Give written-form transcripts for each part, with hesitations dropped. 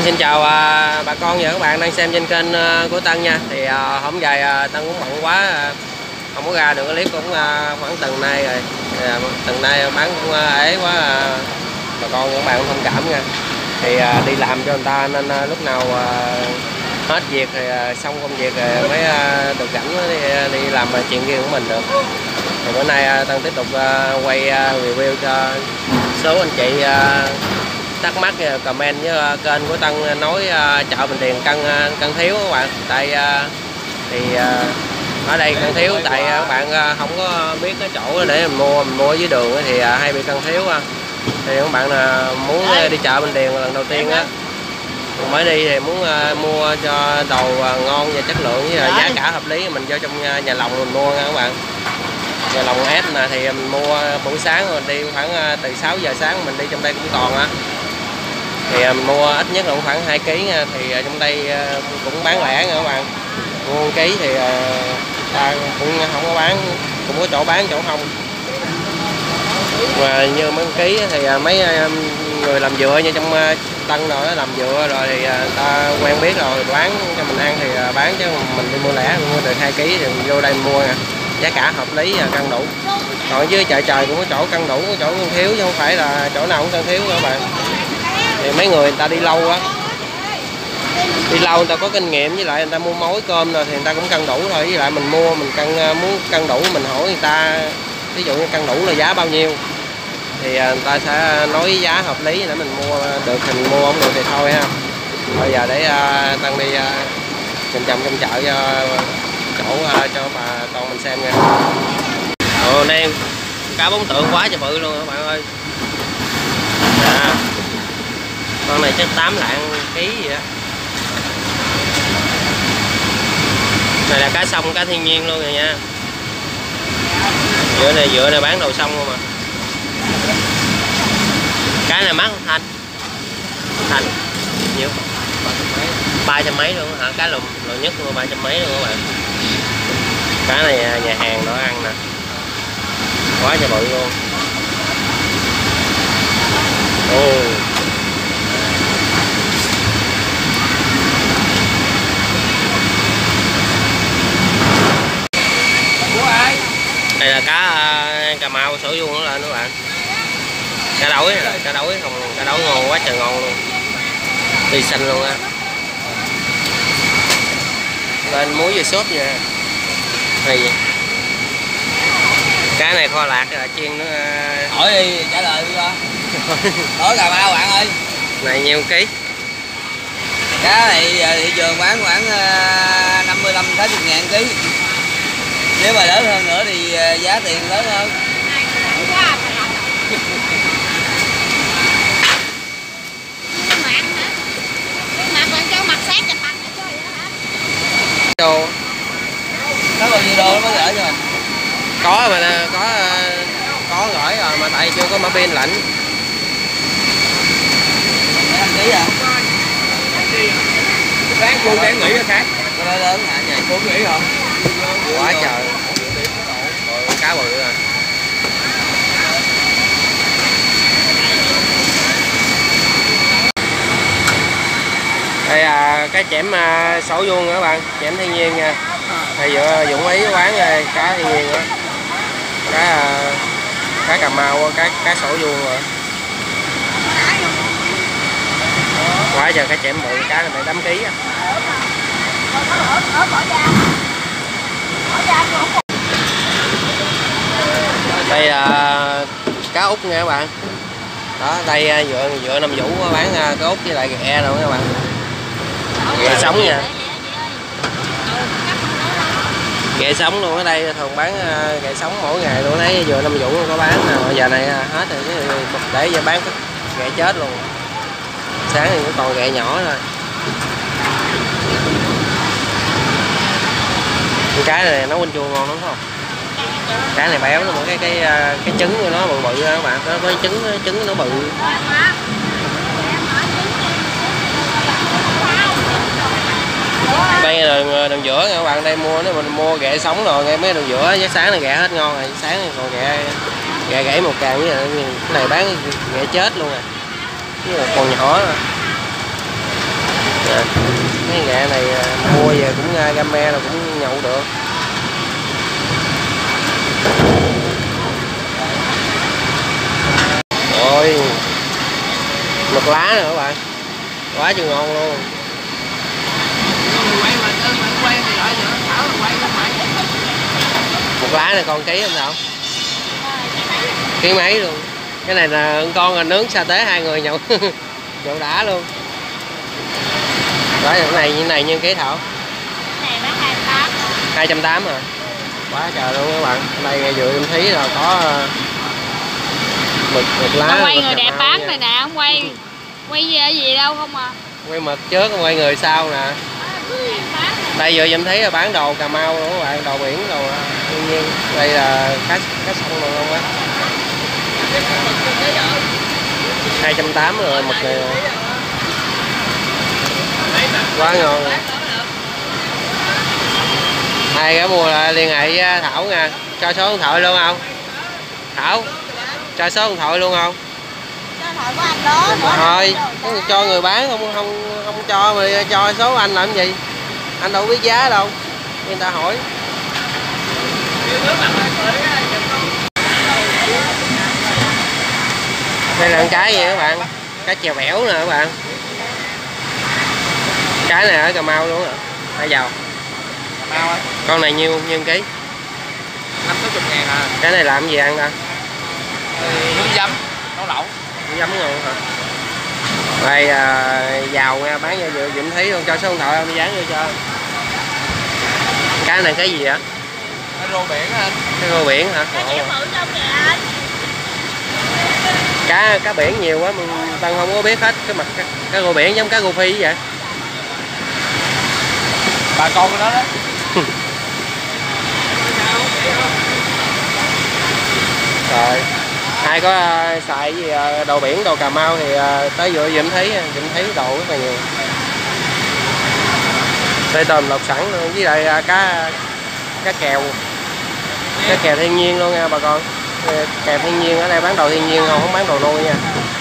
Xin chào bà con và các bạn đang xem trên kênh của Tân nha. Thì hôm dài Tân cũng bận quá, không có ra được cái clip cũng khoảng tuần nay rồi. Tuần nay bán cũng ế quá, bà con và các bạn thông cảm nha. Thì đi làm cho người ta nên lúc nào hết việc thì xong công việc rồi mới được rảnh đi làm chuyện riêng của mình được. Thì bữa nay Tân tiếp tục quay review cho số anh chị thắc mắc comment với kênh của Tân nói chợ Bình Điền cân thiếu các bạn. Tại thì ở đây cân thiếu tại các bạn không có biết cái chỗ để mình mua dưới đường thì hay bị cân thiếu. Thì các bạn là muốn đi chợ Bình Điền lần đầu tiên á, mới đi thì muốn mua cho đồ ngon và chất lượng với giá cả hợp lý, mình vô trong nhà lòng mình mua nha các bạn. Nhà lòng S nè thì mình mua buổi sáng rồi đi khoảng từ 6 giờ sáng mình đi trong đây cũng còn á. Thì mình mua ít nhất là khoảng 2 kg nha. Thì trong đây cũng bán lẻ nha các bạn. Mua 1 kg thì ta cũng không có bán, cũng có chỗ bán chỗ không. Mà như mấy ký thì mấy người làm dừa như trong Tân rồi đó, làm dừa rồi thì ta quen biết rồi bán cho mình ăn thì bán, chứ mình đi mua lẻ mua được 2 kg thì mình vô đây mình mua nè. Giá cả hợp lý và cân đủ. Còn dưới chợ trời cũng có chỗ cân đủ, có chỗ cân thiếu chứ không phải là chỗ nào cũng cân thiếu nữa các bạn. Thì mấy người ta đi lâu á, đi lâu người ta có kinh nghiệm, với lại người ta mua mối cơm rồi thì người ta cũng cân đủ thôi. Với lại mình mua mình muốn cân đủ mình hỏi người ta, ví dụ như cân đủ là giá bao nhiêu thì người ta sẽ nói giá hợp lý để mình mua được thì mình mua, không được thì thôi ha. Bây giờ để Tân đi vòng vòng trong chợ cho chỗ cho bà con mình xem nha. Đây cá bóng tượng quá trời bự luôn các bạn ơi. Dạ. Con này chắc 8 lạng ký vậy á. Này là cá sông, cá thiên nhiên luôn rồi nha. Dựa này bán đồ sông không mà. Cái này mắc không Thanh? Thanh nhiêu? 300 mấy luôn hả? Cá lùn nhất luôn 300 mấy luôn các bạn. Cá này nhà hàng nó ăn nè. Quá trời bự luôn. Đây là cá Cà Mau sổ vuông nó lên các bạn. Cá đói ngon quá trời ngon luôn. Tươi xanh luôn á. Lên muối dưa sốt nha. Hay vậy. Cá này kho lạc là chiên nó. Hỏi đi trả lời đi coi. Hỏi Cà Mau bạn ơi. Này nhiêu ký? Cá này thị trường bán khoảng 55-60 ngàn ký. Nếu mà lớn hơn nữa thì giá tiền lớn hơn. Đô. Nó bao nhiêu đô nó mới gửi cho mình? Có mà có gửi rồi mà tại chưa có mã pin lạnh. Mấy 5 ký à? Bán cô đang nghĩ cái khác. Nó lớn hả vậy? Cô nghĩ không? Quá trời. Rồi cá bự rồi. Đây là cái chẻm sổ vuông các bạn, chẻm thiên nhiên nha. Thì Dũng Ý bán cá thiên nhiên đó. Cá Cà Mau, cá sổ vuông rồi. Quá trời cá chẻm bự, cá này 8 kg á. Đây là cá út nha các bạn. Đó, đây dựa Nam Vũ bán cá út với lại ghẹ rồi các bạn. Ghẹ sống nha. Ghẹ sống luôn, ở đây thường bán ghẹ sống mỗi ngày luôn, thấy vừa Nam Vũ có bán nè. Giờ này hết rồi để giờ bán ghẹ chết luôn. Sáng thì cũng còn ghẹ nhỏ thôi. Cái này nấu canh chua ngon lắm không? Cái này béo nó một cái trứng của nó bự bự các bạn, nó với trứng nó bự. Đây là đường giữa nha các bạn, đây mua nếu mình mua ghẹ sống rồi ngay mấy đường giữa, giá sáng này ghẹ hết ngon rồi, sáng này còn ghẹ gãy một càng với cái này bán ghẹ chết luôn rồi. Còn nhỏ rồi. Nè, cái gẹ này mua về cũng game là cũng nhậu được. Rồi mực lá nữa các bạn, quá chừng ngon luôn. Một lá này con ký không Thảo? Ký mấy luôn. Cái này là con là nướng sa tế hai người nhậu nhậu đã luôn. Đó cái này như ký Thảo? Cái này bán 280. 280 à? Quá trời luôn các bạn. Đây ngay vừa em thấy là có mực lá. Không quay người đẹp bán này nè, không quay gì đâu không à. Quay mực trước, quay người sau nè. Đây vừa em thấy là bán đồ Cà Mau luôn các bạn, đồ biển đồ thiên nhiên. Đây là cá sông rồi không á. 280 rồi mực này. Quá ngon. Ai có mua là liên hệ với Thảo nha, cho số điện thoại luôn không? Thảo, cho số điện thoại luôn không? Số điện thoại của anh đó. Thôi, cho người bán không cho mà cho số anh làm gì? Anh đâu biết giá đâu. Người ta hỏi. Đây là cái gì các bạn? Cá chèo bẻo nè các bạn. Cái này ở Cà Mau luôn hả? Hay giàu? Cà Mau á. Con này nhiêu ký? 50-60 ngàn à. Cái này làm gì ăn ta? Nướng dấm, nấu lẩu. Dấm ngon hả? Đây giàu nha, bán cho vừa Dũng thấy luôn, cho số điện thoại ông dán vô cho. Cái này cái gì vậy? Cái rô biển anh. Cái rô biển hả? Cá biển nhiều quá mình Tân không có biết hết cái mặt cá rô biển giống cá rô phi vậy. Bà con của nó đó. Rồi ai có xài gì đồ biển đồ Cà Mau thì tới vừa Dũng thấy đồ rất là nhiều. Đây tôm lọc sẵn luôn, với lại cá kèo thiên nhiên luôn nha bà con. Kèo thiên nhiên ở đây bán đồ thiên nhiên không bán đồ nuôi nha.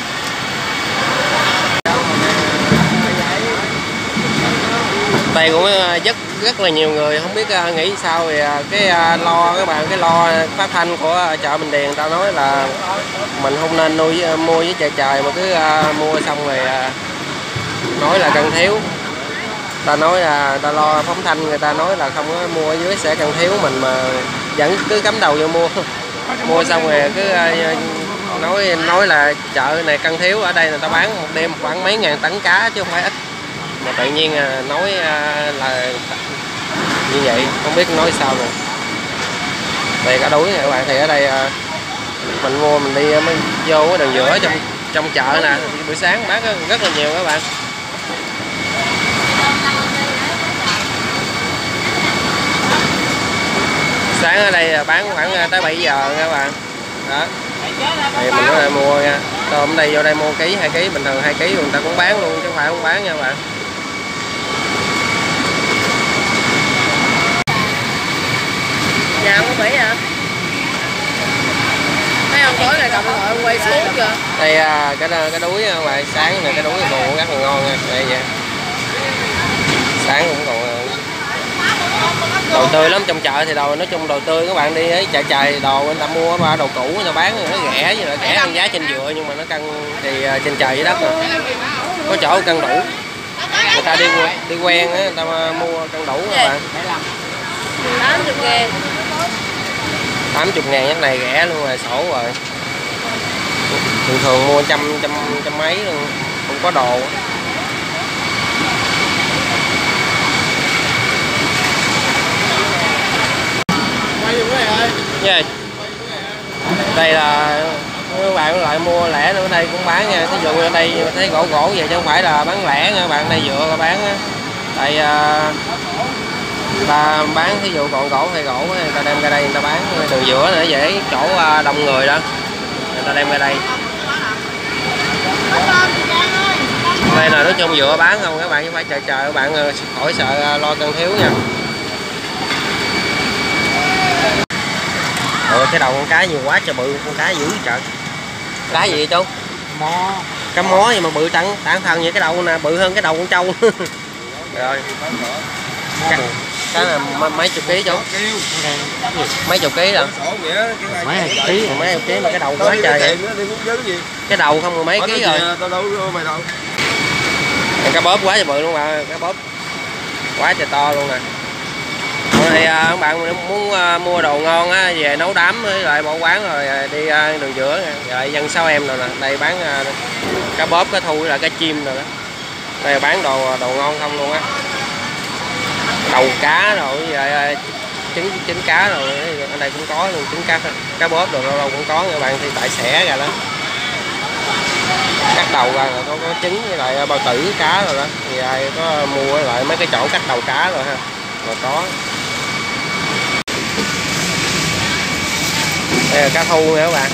Đây cũng rất là nhiều người không biết nghĩ sao thì cái lo các bạn, cái lo phát thanh của chợ Bình Điền ta nói là mình không nên mua với chợ trời mà cứ mua xong rồi nói là cần thiếu. Ta nói là ta lo phóng thanh, người ta nói là không có mua ở dưới sẽ cần thiếu mình mà vẫn cứ cắm đầu vô mua xong rồi cứ nói là chợ này cân thiếu. Ở đây người ta bán một đêm khoảng mấy ngàn tấn cá chứ không phải ít, mà tự nhiên nói là như vậy không biết nói sao rồi. Đây cá đuối nè các bạn, thì ở đây mình mua mình đi mới vô cái đường giữa trong chợ nè, buổi sáng bán rất là nhiều các bạn. Sáng ở đây bán khoảng tới 7 giờ các bạn. Đó. Thì mình có thể mua nha. Tôm ở đây vô đây mua ký 2 ký, bình thường 2 ký người ta cũng bán luôn chứ không phải không bán nha các bạn. Dạ không có Mỹ hả? Mấy ông tối này cầm điện thoại quay xuống kìa. Đây cái đuối các bạn, sáng này cái đuối còn rất là ngon nha. Đây vậy. Sáng cũng còn đồ tươi lắm, trong chợ thì đồ nói chung đồ tươi các bạn đi ấy, chợ trời đồ người ta mua qua đồ cũ người ta bán nó rẻ, như là rẻ hơn giá trên dừa nhưng mà nó cân thì trên trời dưới đất rồi. Có chỗ cân đủ, người ta đi quen á, người ta mua cân đủ các bạn. 80 ngàn. 80 ngàn cái này rẻ luôn rồi, sổ rồi. Thường mua trăm mấy luôn, không có đồ. Yeah. Đây là các bạn lại mua lẻ nữa, ở đây cũng bán nha. Thí dụ ở đây thấy gỗ vậy chứ không phải là bán lẻ nha bạn, đây dựa bán á. Tại ta bán thí dụ còn gỗ hay gỗ người ta đem ra đây người ta bán đường giữa nữa dễ chỗ đông người đó, người ta đem ra đây. Đây là nói chung dựa bán không các bạn, chứ phải chờ các bạn khỏi sợ lo cân thiếu nha. Cái đầu con cá nhiều quá trời bự, con cá dữ trời. Cá gì vậy chú? Mo. cá mó gì mà bự tảng thân như cái đầu nè, bự hơn cái đầu con trâu. Rồi cái là mấy chục ký chú, mấy chục ký rồi, mấy chục ký mà cái đầu quá trời vậy, cái đầu không mười mấy ký rồi. Cá bóp quá trời bự luôn bạn, cá bóp quá trời to luôn nè. Thì các bạn muốn mua đồ ngon á, về nấu đám với lại bỏ quán rồi đi đường giữa rồi dân 6 em rồi nè, đây bán cá bóp, cá thu với lại cá chim rồi đó. Đây bán đồ ngon không luôn á, đầu cá rồi với lại trứng cá rồi ở đây cũng có luôn, trứng cá bóp rồi đâu cũng có các bạn, thì tại xẻ ra đó cắt đầu ra rồi có trứng với lại bao tử cá rồi đó, thì ai có mua lại mấy cái chỗ cắt đầu cá rồi ha, rồi có. Đây là cá thu nè các bạn,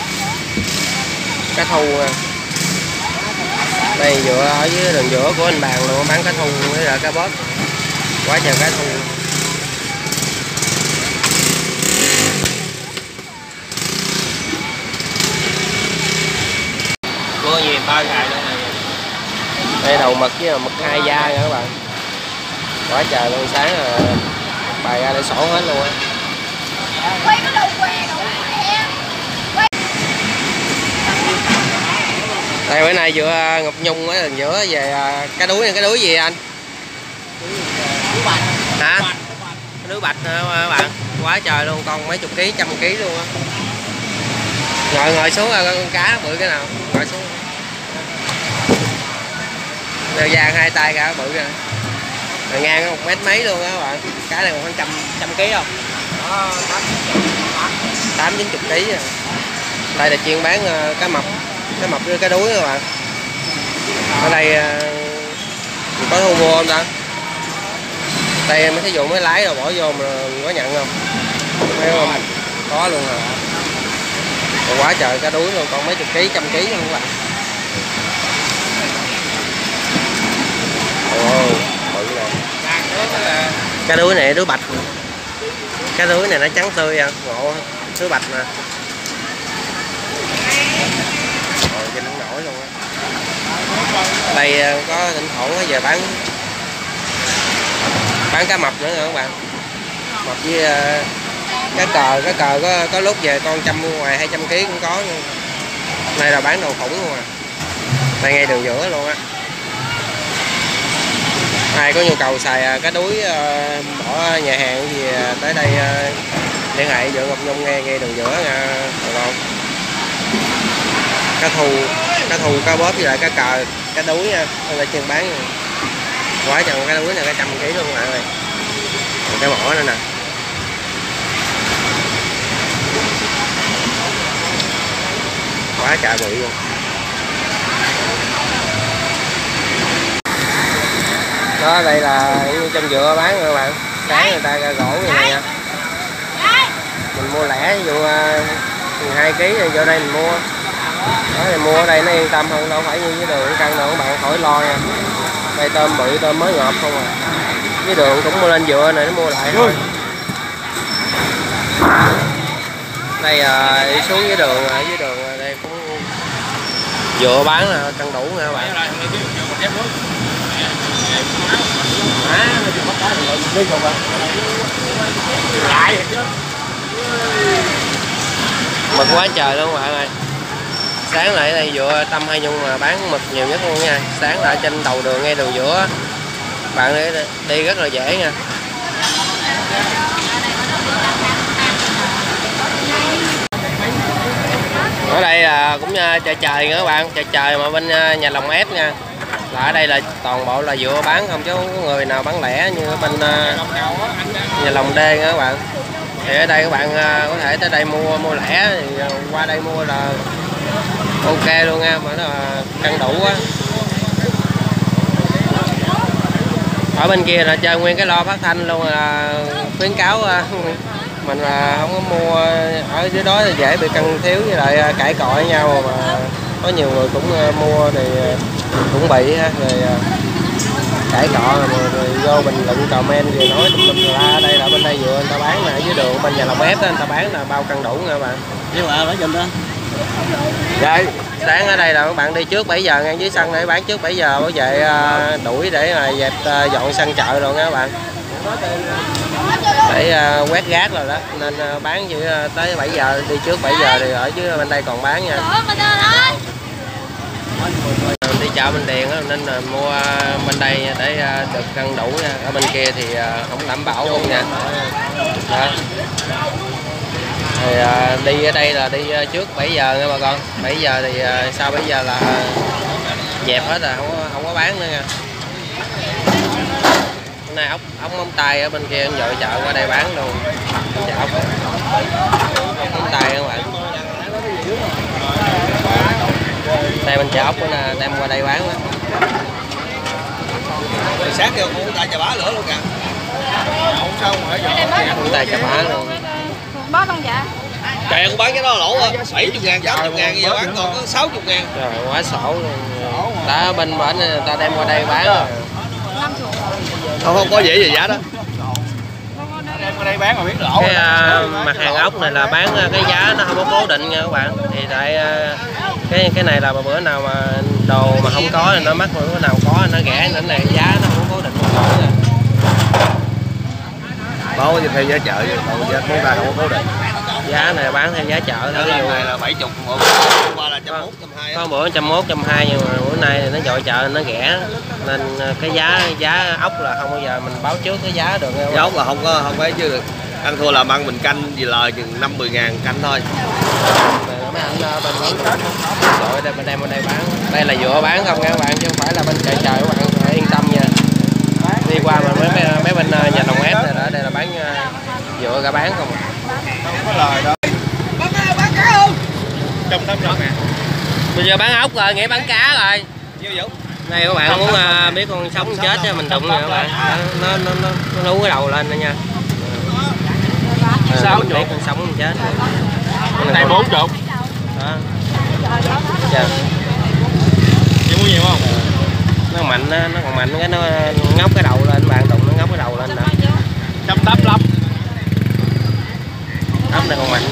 cá thu nè. Đây dựa ở dưới đường giữa của anh Bàn luôn, bán cá thu với lại cá bóp, quá trời cá thu. Cua gì ba ngày luôn này. Đây đầu mực với mực 2 da nha các bạn, quá trời luôn, sáng là bày ra để sổ hết luôn á. Đây bữa nay vừa Ngọc Nhung ở đường giữa về cá đuối này, cá đuối gì anh? Hả? Cá đuối bạch hả các bạn? Quá trời luôn, còn mấy chục ký, trăm ký luôn á. Ngồi xuống con cá bự cái nào, ngồi xuống. Đeo vàng 2 tay cả bự rồi. Rồi ngang 1 mét mấy luôn á các bạn. Cá này còn khoảng trăm ký không? 8-90 ký rồi. Đây là chuyên bán cá mập với cá đuối các bạn. Ở đây có thu mua không ta? Đây mấy thí dụ mới lái rồi bỏ vô mà có nhận không? Thấy không? Có luôn rồi. Còn quá trời cá đuối luôn, còn mấy chục ký, trăm ký luôn các bạn. Ồ, bự rồi. Cá đuối này đuối bạch. Cá đuối này nó trắng tươi à, ngộ, đuối bạch nè. Rồi trên nó nổi luôn á. Đây có thỉnh thoảng về bán cá mập nữa nè các bạn. Mập với cá cờ có lúc về con trăm ngoài 200 kg cũng có luôn. Đây là bán đồ khủng luôn à. Đây ngay đường giữa luôn á. Ai có nhu cầu xài cá đuối bỏ nhà hàng gì tới đây liên hệ vợ Ngọc Nhung ngay đường giữa nha các cá thu, cá bóp với lại cá cờ, cá đuối nha. Đây là chuyên bán nha. Quá trời cá đuối này, cả 100 kg luôn các bạn ơi. Còn cái mỏ nữa nè. Quá trời bự luôn. Đó, đây là trong dựa bán các bạn. Cái người ta gỗ như này nha. Mình mua lẻ, ví dụ 2 kg thì vô đây mình mua. Đó thì mua ở đây nó yên tâm hơn, đâu phải như với đường căng đâu các bạn, khỏi lo nha. Đây tôm bự, tôm mới ngọt không à. Với đường cũng mua lên dựa này nó mua lại thôi. Đây đi xuống dưới đường, ở dưới đường đây cũng dựa bán là cân đủ nha các bạn. Mực quá trời luôn các bạn ơi. Sáng lại đây dựa Tâm Hai Nhung mà bán mực nhiều nhất luôn nha. Sáng lại trên đầu đường ngay đường giữa, bạn đi rất là dễ nha. Ở đây là cũng chợ trời nữa các bạn, chợ trời mà bên nhà Lòng Ép nha. Là ở đây là toàn bộ là dựa bán không, chứ không có người nào bán lẻ như ở bên nhà Lòng D nữa các bạn. Thì ở đây các bạn có thể tới đây mua lẻ, thì qua đây mua là ok luôn nha, mà nó là cân đủ á. Ở bên kia là chơi nguyên cái lo phát thanh luôn, là khuyến cáo mình là không có mua ở dưới đó thì dễ bị cân thiếu với lại cãi cọ với nhau, mà có nhiều người cũng mua thì cũng bị ha, rồi cãi cọ rồi vô bình luận comment rồi nói tùm lum la. Ở đây là bên đây vừa người ta bán, là ở dưới đường bên nhà Lòng Ép đó người ta bán là bao cân đủ nha các bạn. Nhưng mà nói chùm đó. Dạ, sáng ở đây là các bạn đi trước 7 giờ ngang dưới sân để bán trước 7 giờ bảo vệ đuổi để mà dẹp dọn sân chợ rồi nha các bạn. Để quét rác rồi đó nên bán chỉ tới 7 giờ, đi trước 7 giờ thì ở dưới bên đây còn bán nha. Đi chợ Bình Điền đó, nên là mua bên đây để được cân đủ nha. Ở bên kia thì không đảm bảo luôn nha. Đó. Thì đi ở đây là đi trước 7 giờ nha bà con. 7 giờ thì sau 7 giờ là dẹp hết rồi, không có bán nữa nha. Hôm nay ốc móng tay ở bên kia em dội chợ qua đây bán luôn. Chợ ốc móng tay các bạn. Đây bên chợ ốc nữa nè, đem qua đây bán đó. Sáng kêu con tay chà bá lửa luôn kìa. Không sao mà con tay chà bá luôn. Bó không dạ? Trời con bán cái đó lỗ á, 70.000, 80.000 giờ bán còn có 60.000. Trời quá sổ luôn. Đã bên bển người ta đem qua đây bán rồi. Không có gì về giá đó. Đem qua đây bán mà biết lỗ. Cái mặt hàng ốc này là bán cái giá nó không có cố định nha các bạn. Thì tại cái này là bữa nào mà đồ mà không có thì nó mắc, bữa nào có nó rẻ, nên này giá nó không có cố định một chỗ nha. Bao nhiêu theo giá chợ vậy? Giá chúng ta không có cố định. Giá này bán theo giá chợ thôi. Cái này là 70, hôm qua là 120, 120. Có bữa 101, 120 nhưng mà bữa nay thì nó dội chợ nó rẻ nên cái giá ốc là không bao giờ mình báo trước cái giá được. Giá ốc là không phải chứ được. Ăn thua làm ăn mình canh gì lời chừng 50.000 canh thôi. Mấy anh bên đội đây bên đây bán. Đây là vừa bán không nha các bạn, chứ không phải là bên chợ các bạn, phải yên tâm nha. Đi qua mà mấy bên nhà Đồng Ép này đó, đây là bán vừa ra bán không. Không có lời đâu. Bán cá không? 180 ngàn. Bây giờ bán ốc rồi, nghĩ bán cá rồi. Nhiêu vậy? Đây các bạn muốn biết con sống chết chứ mình đụng nè các bạn. Nó lú cái đầu lên nữa nha. 60 con sống chết. Cái này 40. Đó. Dạ. Chị mua nhiều không? Nó mạnh, nó còn mạnh cái nó ngóc cái đầu lên bạn, đụng nó ngóc cái đầu lên nè. 185. Ốc này còn mạnh.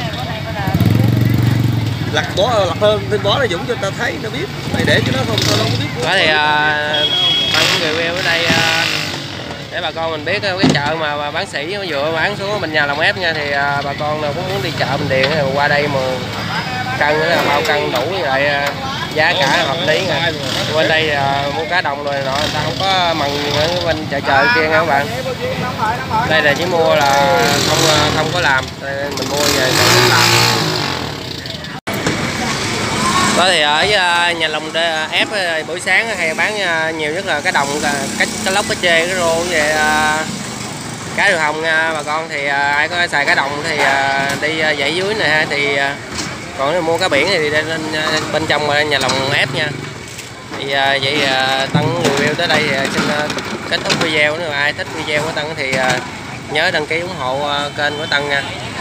Lặt hơn thêm bó nó dũng cho ta thấy nó biết. Mày để cho nó không tao đâu có biết. Đó thì bạn cũng review ở đây để bà con mình biết cái chợ mà bán sỉ nó vừa bán xuống mình nhà Lòng Ép nha, thì bà con nào cũng muốn đi chợ Bình Điền thì qua đây mà cân là bao cân đủ với lại giá cả hợp lý nha. Bên đây mua cá đồng rồi nọ người ta không có mần ở bên chợ kia nha các bạn. Đây là chỉ mua là không có làm, mình mua về không làm. Đó thì ở nhà Lòng Ép buổi sáng hay bán nhiều nhất là cá đồng, cá lóc, cá chê, cá rô về cá đường hồng nha bà con. Thì ai có xài cá đồng thì đi dãy dưới này ha, thì còn nếu mua cá biển thì đi lên bên trong nhà Lòng Ép nha. Thì vậy Tân review tới đây xin kết thúc video. Nếu ai thích video của Tân thì nhớ đăng ký ủng hộ kênh của Tân nha.